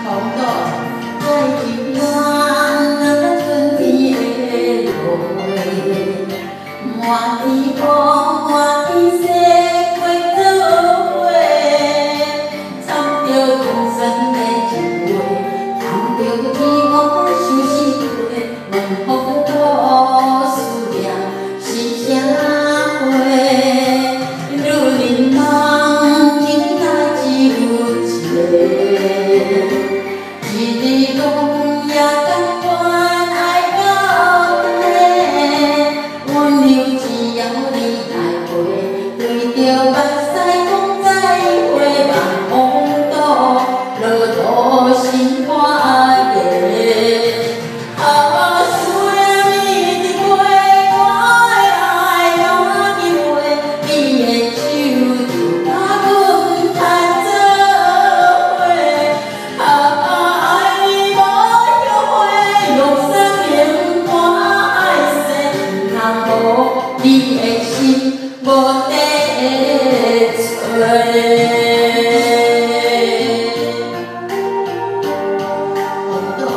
风度爱情暖，春天的落花，满天风，满天雪，花做伙，参着江山的情话，谈着天外相思地，问风土思念是啥货？女人梦，情仔只有一个，一日拢也甘愿爱到底，温柔只要你来陪，对着目屎讲再会，望风度落土心肝热。你的心无地找，风度。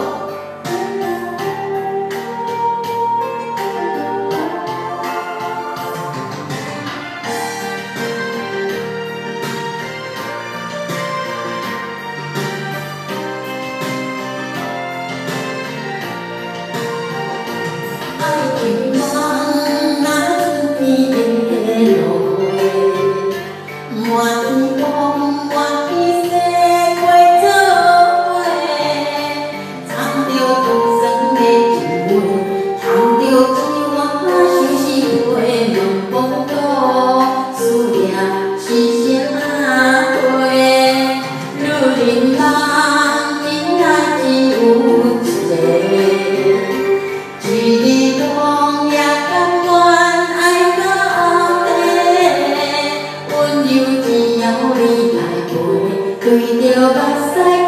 爱情梦，那春天的落花，满天风，满天雪，花做伙，藏着江山的情话，谈着一碗相思杯，问风土思念是啥货？女人梦，情仔只有一个，一日拢也甘愿爱到底，温柔只要你来陪，对着目屎。